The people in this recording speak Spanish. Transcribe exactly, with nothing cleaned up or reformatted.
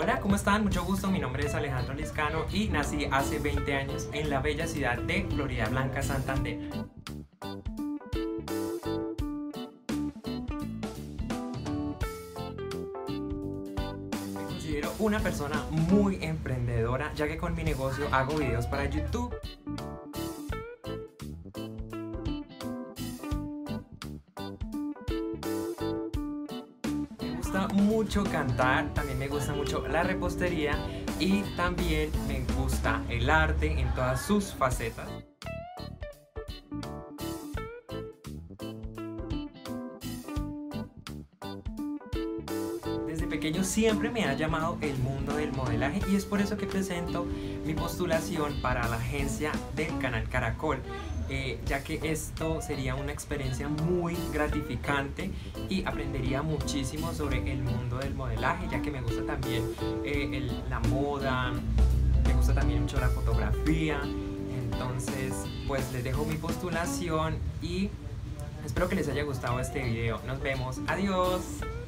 Hola, ¿cómo están? Mucho gusto, mi nombre es Alejandro Liscano y nací hace veinte años en la bella ciudad de Florida Blanca, Santander. Me considero una persona muy emprendedora, ya que con mi negocio hago videos para YouTube. Me gusta mucho cantar, también me gusta mucho la repostería y también me gusta el arte en todas sus facetas. Desde pequeño siempre me ha llamado el mundo del modelaje y es por eso que presento mi postulación para la agencia del canal Caracol, eh, ya que esto sería una experiencia muy gratificante y aprendería muchísimo sobre el mundo del modelaje, ya que me gusta también eh, el, la moda, me gusta también mucho la fotografía. Entonces pues les dejo mi postulación y espero que les haya gustado este video. Nos vemos, adiós.